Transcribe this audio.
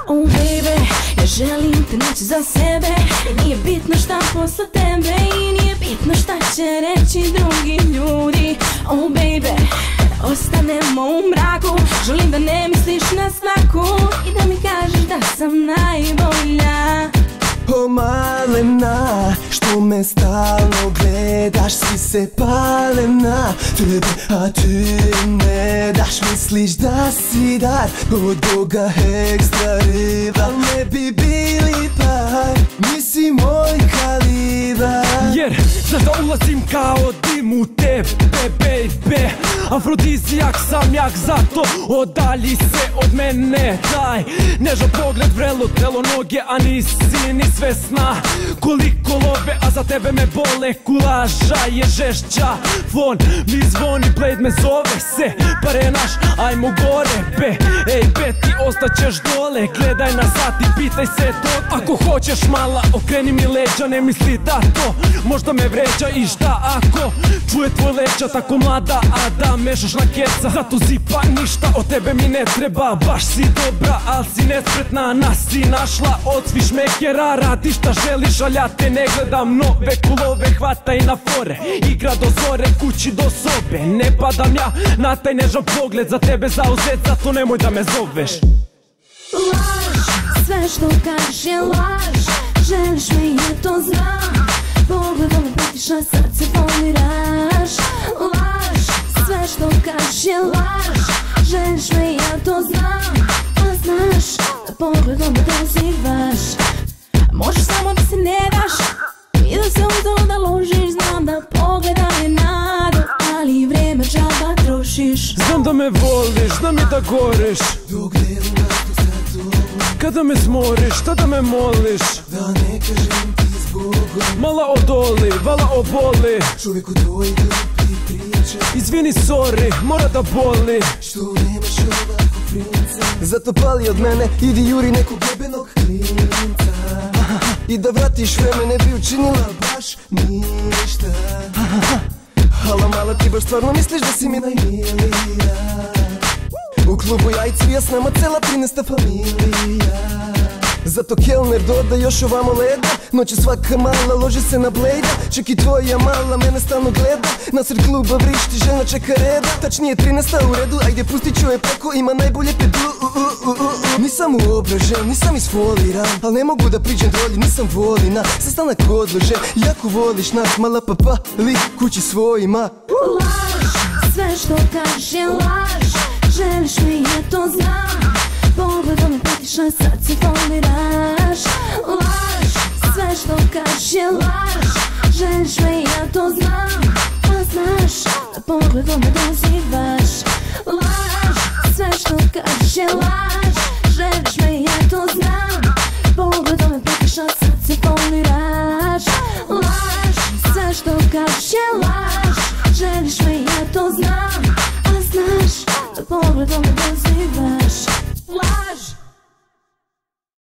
Oh baby, ja želim te naći za sebe. I nije bitno šta posle tebe, i nije bitno šta će reći drugi ljudi. Oh baby, kada ostanemo u mraku, želim da ne misliš na svaku i da mi kažeš da sam najbolja. O malena, što me stalno gledaš, svi se pale na tebe, a ti ne daš. Misliš da si dar od Boga, ekstra riba, ne bi bili par, nisi moj kalibar. Jer znaš da ulazim kao dim u tebe, baby. Afrodizijak sam jak, zato odalji se od mene. Daj nežan pogled, vrelo telo, noge, a nisi ni svesna koliko love, a za tebe me bole. Kulaža je žešća, fon mi zvoni, Blade me zove se, pare naš, ajmo gore, be. Ej be, ti ostaćeš dole, gledaj na sat i pitaj se to. Ako hoćeš mala, okreni mi leđa, ne misli da to možda me vređa. I šta ako čuje tvoj leđa, tako mlada, a da mešaš na keca. Zato zipa ništa od tebe mi ne treba, baš si dobra, al si nespretna. Nas si našla od svih šmekera, radi šta želiš, al ja te ne gledam. Nove kulove hvataj na fore, igra do zore, kući do sobe. Ne padam ja na taj nežan pogled, za tebe zauzet, zato nemoj da me zoveš. Laž, sve što kažeš je laž, želiš me ja to znam, pogledom me pretiš na srce foniraš. Laž, sve što kažeš je laž, želiš me ja to znam, a znaš da pogledom me dozivaš. Možeš samo da se ne daš i da se uzalo da ložiš, znam da pogleda je nadu, ali vreme džaba trošiš. Znam da me voliš, znam i da goriš, Dok delim rastu sa tobom, kada me smoriš, tada me moliš. da ne kažem ti zbogom, Mala odoli, vala oboli, čovjek u tvoj grupi priče, izvini sorry, mora da boli. što nemaš ovako princa. Zato pali od mene, idi juri nekog jebenog klinca, i da vratiš vreme ne bi učinila baš ništa. Hala mala, ti baš stvarno misliš da si mi najmilija? U klubu jajci, ja s nama cela 13. familija. Zato kelner doda još ovamo leda, noće svaka mala loži se na blejda. Ček i tvoja mala mene stalno gleda, nasred kluba vrišti, žena čeka reda. Tačnije 13. u redu, ajde pustit ću je preko, ima najbolje pedu. Nisam uobražen, nisam isfoliran, al ne mogu da priđem dolje, nisam volina. Sastanak odlože, jako voliš nas, mala papa, li kući svojima. Laž, sve što kažeš je laž, želiš me ja to znam, pogledom me pretiš na srce foniraš. Laž, sve što kažeš je laž, želiš me ja to znam, a znaš da pogledom me dozivaš. Laž, sve što kažeš je laž, želiš me ja to znam, pogledom me pretiš na srce foniraš. Laž, sve što kažeš je laž, želiš me ja to znam, a znaš da pogledom me dozivaš. Laž.